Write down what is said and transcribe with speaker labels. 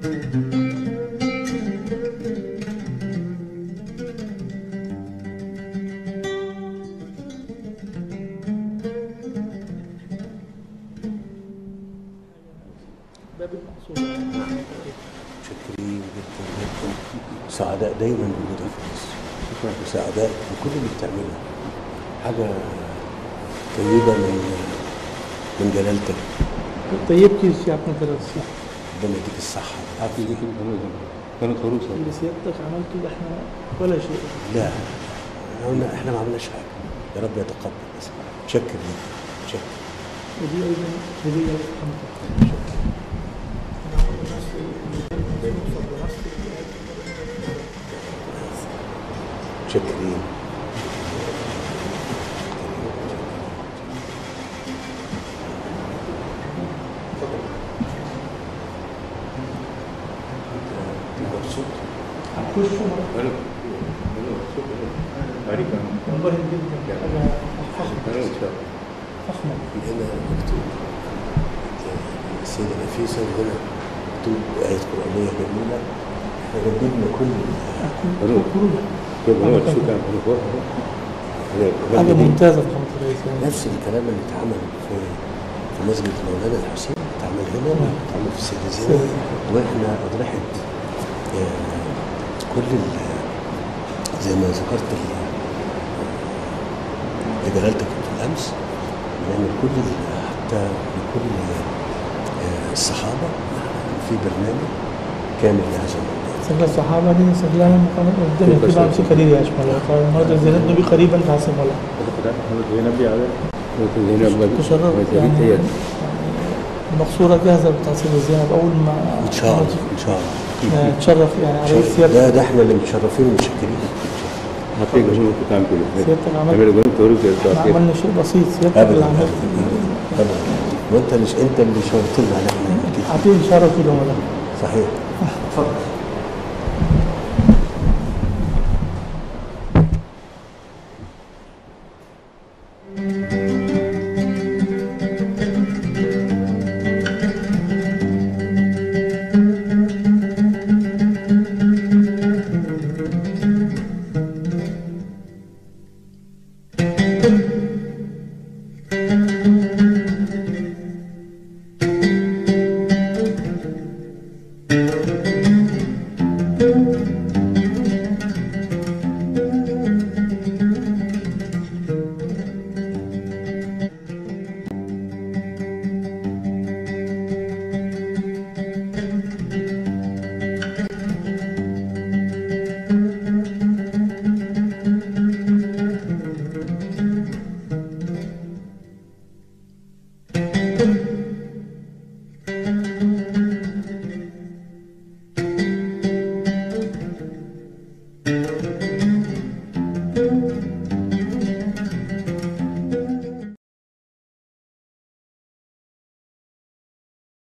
Speaker 1: متشكرين جدا جدا، سعداء دايما بوجودك في مصر، وسعداء بكل اللي بتعمله، حاجة طيبة من جلالتك.
Speaker 2: طيب كيف आपने तरफ से
Speaker 1: ربنا يديك الصحة.
Speaker 3: كانت عروسة
Speaker 2: اللي سيادتك عملته ده احنا ولا شيء.
Speaker 1: لا قلنا احنا ما عملناش حاجة، يا رب يتقبل بس. متشكر ليك، متشكر.
Speaker 2: ودي أيضا هدية خمسة.
Speaker 1: متشكرين.
Speaker 2: منبهر جدا، حاجة فخمة.
Speaker 1: هنا مكتوب السيدة نفيسة، وهنا مكتوب آية قرآنية جميلة. احنا جددنا كل
Speaker 2: حاجة ممتازة فخامة الرئيس.
Speaker 1: نفس الكلام اللي اتعمل في مسجد مولانا الحسين اتعمل هنا، اتعمل في السيدة زينب، واحنا أضرحت كل زي ما ذكرت لجلالتك بالأمس، بنعمل كل حتى لكل الصحابة في برنامج كامل لهذا الموضوع.
Speaker 2: سهل الصحابة دي سهل لهم الدنيا كلها مش قليل يا شمال. فالنهارده زينب نبي قريبا تحسب ولا تشرف يعني المقصورة جاهزة بتحصيل زينب أول ما
Speaker 1: إن شاء الله إن شاء الله
Speaker 2: تشرف يعني على سيادتك.
Speaker 1: ده احنا اللي متشرفين ومتشكرين.
Speaker 2: سيادتك عملنا شيء بسيط، سيادتك اللي عملت.
Speaker 1: وانت اللي شرطنا على احنا.
Speaker 2: عطيني شرف العملاء.
Speaker 1: صحيح. اتفضل.